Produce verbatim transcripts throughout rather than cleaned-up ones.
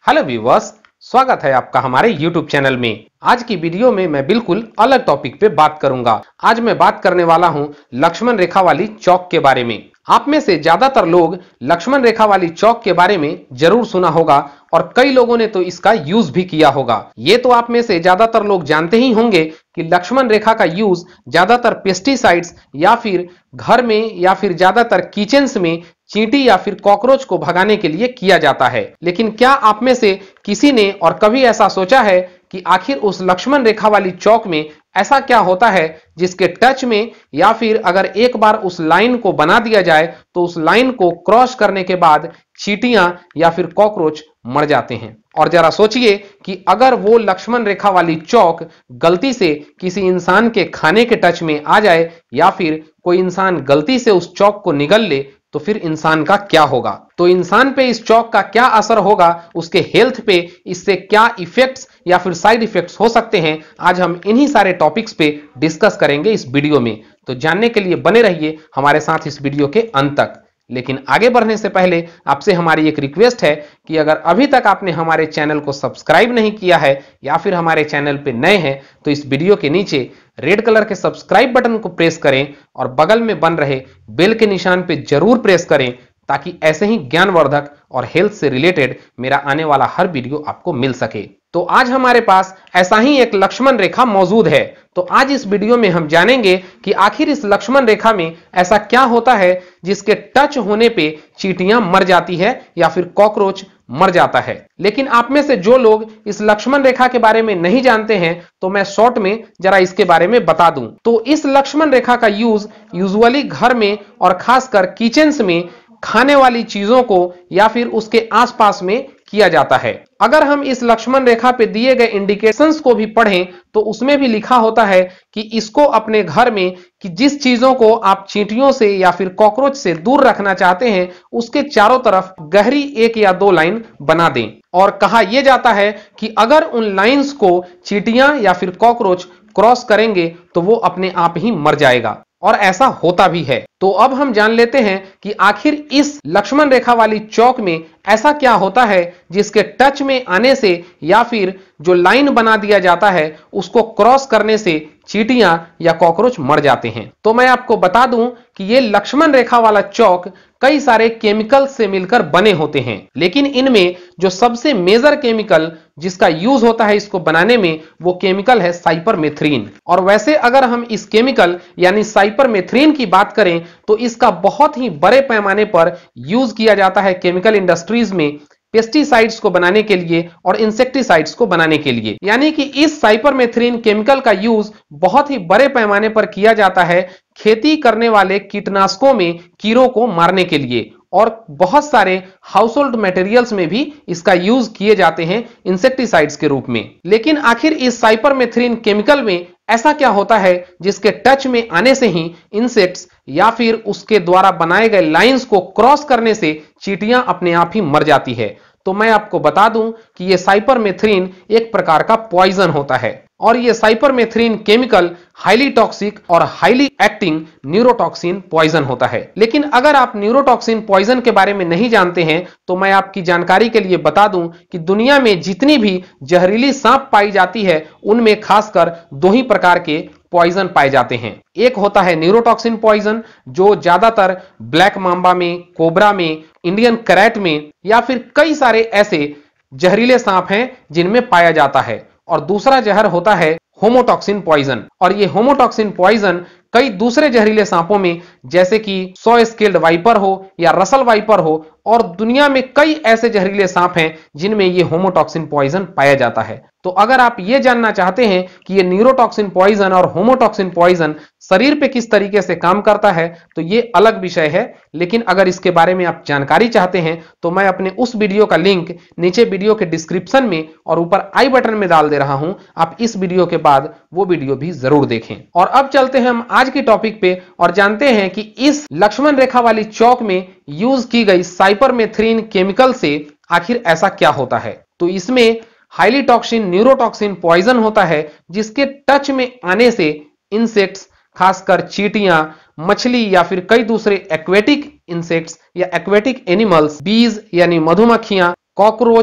Hello viewers, स्वागत है आपका हमारे यूट्यूब चैनल में। आज की वीडियो में मैं बिल्कुल अलग टॉपिक पे बात करूंगा। आज मैं बात करने वाला हूं लक्ष्मण रेखा वाली चौक के बारे में। आप में से ज्यादातर लोग लक्ष्मण रेखा वाली चौक के बारे में जरूर सुना होगा और कई लोगों ने तो इसका यूज भी किया होगा। ये तो आप में से ज्यादातर लोग जानते ही होंगे कि लक्ष्मण रेखा का यूज ज्यादातर पेस्टिसाइड्स या फिर घर में या फिर ज्यादातर किचन्स में चींटी या फिर कॉकरोच को भगाने के लिए किया जाता है। लेकिन क्या आप में से किसी ने और कभी ऐसा सोचा है कि आखिर उस लक्ष्मण रेखा वाली चौक में ऐसा क्या होता है जिसके टच में या फिर अगर एक बार उस लाइन को बना दिया जाए तो उस लाइन को क्रॉस करने के बाद चींटियां या फिर कॉकरोच मर जाते हैं। और जरा सोचिए कि अगर वो लक्ष्मण रेखा वाली चौक गलती से किसी इंसान के खाने के टच में आ जाए या फिर कोई इंसान गलती से उस चौक को निगल ले तो फिर इंसान का क्या होगा। तो इंसान पे इस चौक का क्या असर होगा, उसके हेल्थ पे इससे क्या इफेक्ट्स या फिर साइड इफेक्ट्स हो सकते हैं, आज हम इन्हीं सारे टॉपिक्स पे डिस्कस करेंगे इस वीडियो में। तो जानने के लिए बने रहिए हमारे साथ इस वीडियो के अंत तक। लेकिन आगे बढ़ने से पहले आपसे हमारी एक रिक्वेस्ट है कि अगर अभी तक आपने हमारे चैनल को सब्सक्राइब नहीं किया है या फिर हमारे चैनल पे नए हैं तो इस वीडियो के नीचे रेड कलर के सब्सक्राइब बटन को प्रेस करें और बगल में बन रहे बेल के निशान पे जरूर प्रेस करें ताकि ऐसे ही ज्ञानवर्धक और हेल्थ से रिलेटेड मेरा आने वाला हर वीडियो आपको मिल सके। तो आज हमारे पास ऐसा ही एक लक्ष्मण रेखा मौजूद है। तो आज इस वीडियो में हम जानेंगे कि आखिर इस लक्ष्मण रेखा में ऐसा क्या होता है जिसके टच होने पे चींटियां मर जाती है या फिर कॉकरोच मर जाता है। लेकिन आप में से जो लोग इस लक्ष्मण रेखा के बारे में नहीं जानते हैं तो मैं शॉर्ट में जरा इसके बारे में बता दूं। तो इस लक्ष्मण रेखा का यूज यूजुअली घर में और खासकर किचन्स में खाने वाली चीजों को या फिर उसके आसपास में किया जाता है। अगर हम इस लक्ष्मण रेखा पे दिए गए इंडिकेशंस को भी पढ़ें तो उसमें भी लिखा होता है कि इसको अपने घर में कि जिस चीजों को आप चींटियों से या फिर कॉकरोच से दूर रखना चाहते हैं उसके चारों तरफ गहरी एक या दो लाइन बना दें। और कहा यह जाता है कि अगर उन लाइंस को चींटियां या फिर कॉकरोच क्रॉस करेंगे तो वो अपने आप ही मर जाएगा और ऐसा होता भी है। तो अब हम जान लेते हैं कि आखिर इस लक्ष्मण रेखा वाली चौक में ऐसा क्या होता है जिसके टच में आने से या फिर जो लाइन बना दिया जाता है उसको क्रॉस करने से चींटियां या कॉकरोच मर जाते हैं। तो मैं आपको बता दूं कि ये लक्ष्मण रेखा वाला चौक कई सारे केमिकल से मिलकर बने होते हैं, लेकिन इनमें जो सबसे मेजर केमिकल जिसका यूज होता है इसको बनाने में वो केमिकल है साइपरमेथ्रिन। और वैसे अगर हम इस केमिकल यानी साइपरमेथ्रिन की बात करें तो इसका बहुत ही बड़े पैमाने पर यूज किया जाता है केमिकल इंडस्ट्रीज में पेस्टिसाइड्स को बनाने के लिए और इंसेक्टिसाइड्स को बनाने के लिए। यानी कि इस साइपरमेथ्रिन केमिकल का यूज बहुत ही बड़े पैमाने पर किया जाता है खेती करने वाले कीटनाशकों में कीड़ों को मारने के लिए और बहुत सारे हाउसहोल्ड मटेरियल्स में भी इसका यूज किए जाते हैं इंसेक्टिसाइड्स के रूप में। लेकिन आखिर इस साइपरमेथ्रिन केमिकल में ऐसा क्या होता है जिसके टच में आने से ही इंसेक्ट्स या फिर उसके द्वारा बनाए गए लाइंस को क्रॉस करने से चींटियां अपने आप ही मर जाती है। तो मैं आपको बता दूं कि यह साइपरमेथ्रिन एक प्रकार का पॉइजन होता है और यह साइपरमेथ्रिन केमिकल हाईली टॉक्सिक और हाईली एक्टिंग न्यूरोटॉक्सिन पॉइजन होता है। लेकिन अगर आप न्यूरोटॉक्सिन पॉइजन के बारे में नहीं जानते हैं तो मैं आपकी जानकारी के लिए बता दूं कि दुनिया में जितनी भी जहरीली सांप पाई जाती है उनमें खासकर दो ही प्रकार के पॉइजन पाए जाते हैं। एक होता है न्यूरोटॉक्सिन पॉइजन जो ज्यादातर ब्लैक मांबा में, कोबरा में, इंडियन कैरेट में या फिर कई सारे ऐसे जहरीले सांप हैं जिनमें पाया जाता है। और दूसरा जहर होता है होमोटॉक्सिन पॉइजन और ये होमोटॉक्सिन पॉइजन कई दूसरे जहरीले सांपों में जैसे कि सौ स्केल्ड वाइपर हो या रसल वाइपर हो और दुनिया में कई ऐसे जहरीले सांप हैं जिनमें ये होमोटॉक्सिन पॉइजन पाया जाता है। तो अगर आप ये जानना चाहते हैं कि ये न्यूरोटॉक्सिन पॉइजन और होमोटॉक्सिन पॉइजन शरीर पे किस तरीके से काम करता है तो ये अलग विषय है। लेकिन अगर इसके बारे में आप जानकारी चाहते हैं तो मैं अपने उस वीडियो का लिंक नीचे वीडियो के डिस्क्रिप्शन में और ऊपर आई बटन में डाल दे रहा हूं, आप इस वीडियो के बाद वो वीडियो भी जरूर देखें। और अब चलते हैं हम आज की टॉपिक पे और जानते हैं कि इस लक्ष्मण रेखा वाली चौक में यूज की गई साइपरमेथ्रिन केमिकल से आखिर ऐसा क्या होता है। तो इसमें हाईली टॉक्सिन न्यूरोटॉक्सिन पॉइजन होता है जिसके टच में आने से इंसेक्ट्स खासकर चींटियां, मछली या फिर कई दूसरे एक्वेटिक इंसेक्ट्स या एक्वेटिक एनिमल्स, बीज यानी मधुमक्खियां, कॉकरोच,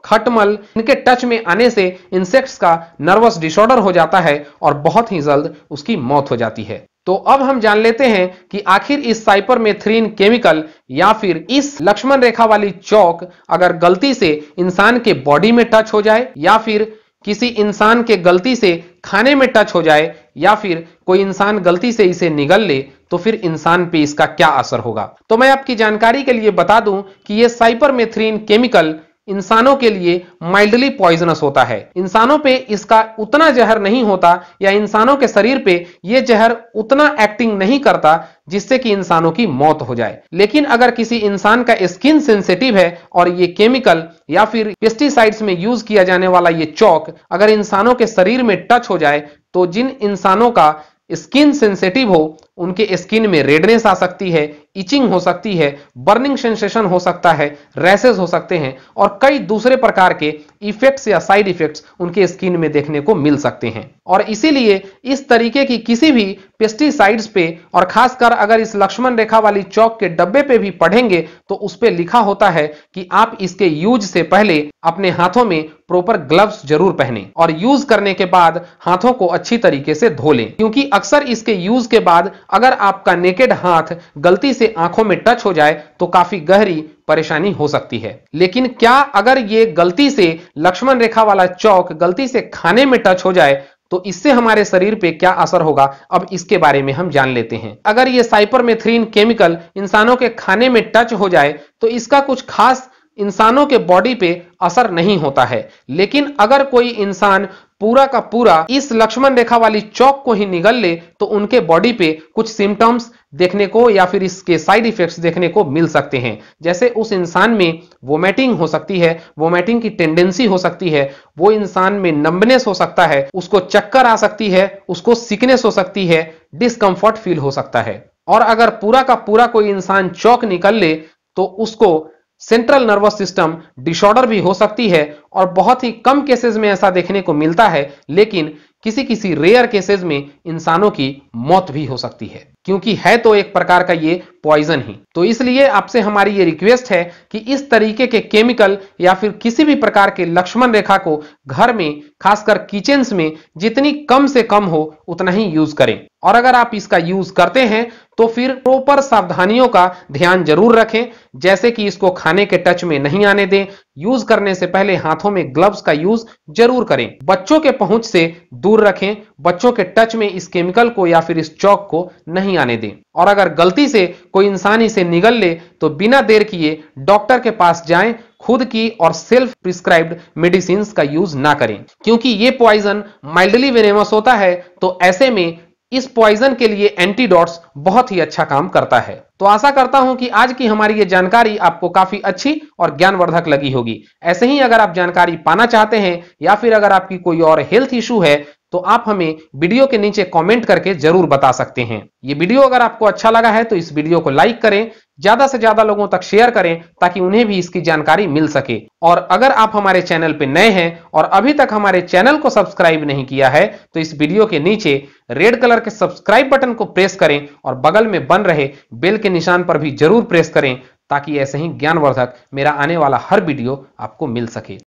खटमल, इनके टच में आने से इंसेक्ट्स का नर्वस डिसऑर्डर हो जाता है और बहुत ही जल्द उसकी मौत हो जाती है। तो अब हम जान लेते हैं कि आखिर इस साइपरमेथ्रिन केमिकल या फिर इस लक्ष्मण रेखा वाली चौक अगर गलती से इंसान के बॉडी में टच हो जाए या फिर किसी इंसान के गलती से खाने में टच हो जाए या फिर कोई इंसान गलती से इसे निगल ले तो फिर इंसान पे इसका क्या असर होगा। तो मैं आपकी जानकारी के लिए बता दूं कि यह साइपरमेथ्रिन केमिकल इंसानों के लिए माइल्डली पॉइजनस होता है। इंसानों पे इसका उतना जहर नहीं होता या इंसानों के शरीर पे यह जहर उतना एक्टिंग नहीं करता जिससे कि इंसानों की मौत हो जाए। लेकिन अगर किसी इंसान का स्किन सेंसिटिव है और ये केमिकल या फिर पेस्टिसाइड्स में यूज किया जाने वाला ये चौक अगर इंसानों के शरीर में टच हो जाए तो जिन इंसानों का स्किन सेंसिटिव हो उनके स्किन में रेडनेस आ सकती है, इचिंग हो सकती है, बर्निंग सेंसेशन हो सकता है, रैशेस हो सकते हैं और कई दूसरे प्रकार के इफेक्ट्स या साइड इफेक्ट्स उनके स्किन में देखने को मिल सकते हैं। और इसीलिए इस तरीके की किसी भी पेस्टिसाइड्स पे और खासकर अगर इस लक्ष्मण रेखा वाली चौक के डब्बे पे भी पढ़ेंगे तो उस पे लिखा होता है कि आप इसके यूज से पहले अपने हाथों में प्रॉपर ग्लव्स जरूर पहने और यूज करने के बाद हाथों को अच्छी तरीके से धो लें, क्योंकि अक्सर इसके यूज के बाद अगर आपका नेकेड हाथ गलती से आंखों में टच हो जाए तो काफी गहरी परेशानी हो सकती है। लेकिन क्या अगर ये गलती से लक्ष्मण रेखा वाला चौक गलती से खाने में टच हो जाए तो इससे हमारे शरीर पे क्या असर होगा, अब इसके बारे में हम जान लेते हैं। अगर ये साइपरमेथ्रिन केमिकल इंसानों के खाने में टच हो जाए तो इसका कुछ खास इंसानों के बॉडी पे असर नहीं होता है। लेकिन अगर कोई इंसान पूरा का पूरा इस लक्ष्मण रेखा वाली चौक को ही निगल ले तो उनके बॉडी पे कुछ सिम्टम्स देखने को या फिर इसके साइड इफेक्ट्स देखने को मिल सकते हैं। जैसे उस इंसान में वोमिटिंग हो सकती है, वोमिटिंग की टेंडेंसी हो सकती है, वो इंसान में नंबनेस हो सकता है, उसको चक्कर आ सकती है, उसको सिकनेस हो सकती है, डिस्कंफर्ट फील हो सकता है। और अगर पूरा का पूरा कोई इंसान चौक निकल ले तो उसको सेंट्रल नर्वस सिस्टम डिसऑर्डर भी हो सकती है और बहुत ही कम केसेस में ऐसा देखने को मिलता है, लेकिन किसी किसी रेयर केसेस में इंसानों की मौत भी हो सकती है, क्योंकि है तो एक प्रकार का ये पॉइजन ही। तो इसलिए आपसे हमारी ये रिक्वेस्ट है कि इस तरीके के केमिकल या फिर किसी भी प्रकार के लक्ष्मण रेखा को घर में खासकर किचन्स में जितनी कम से कम हो उतना ही यूज करें। और अगर आप इसका यूज करते हैं तो फिर प्रॉपर सावधानियों का ध्यान जरूर रखें, जैसे कि इसको खाने के टच में नहीं आने दें, यूज करने से पहले हाथों में ग्लव्स का यूज जरूर करें, बच्चों के पहुंच से दूर रखें, बच्चों के टच में इस केमिकल को या फिर इस चौक को नहीं आने दें। और अगर गलती से कोई इंसान इसे निगल ले तो बिना देर किए डॉक्टर के पास जाएं, खुद की और सेल्फ प्रिस्क्राइब्ड मेडिसिन का यूज ना करें, क्योंकि ये पॉइजन माइल्डली वेनेमस होता है। तो ऐसे में इस पॉइजन के लिए एंटीडोट्स बहुत ही अच्छा काम करता है। तो आशा करता हूं कि आज की हमारी ये जानकारी आपको काफी अच्छी और ज्ञानवर्धक लगी होगी। ऐसे ही अगर आप जानकारी पाना चाहते हैं या फिर अगर आपकी कोई और हेल्थ इशू है तो आप हमें वीडियो के नीचे कमेंट करके जरूर बता सकते हैं। ये वीडियो अगर आपको अच्छा लगा है तो इस वीडियो को लाइक करें, ज्यादा से ज्यादा लोगों तक शेयर करें ताकि उन्हें भी इसकी जानकारी मिल सके। और अगर आप हमारे चैनल पे नए हैं और अभी तक हमारे चैनल को सब्सक्राइब नहीं किया है तो इस वीडियो के नीचे रेड कलर के सब्सक्राइब बटन को प्रेस करें और बगल में बन रहे बेल के निशान पर भी जरूर प्रेस करें ताकि ऐसे ही ज्ञानवर्धक मेरा आने वाला हर वीडियो आपको मिल सके।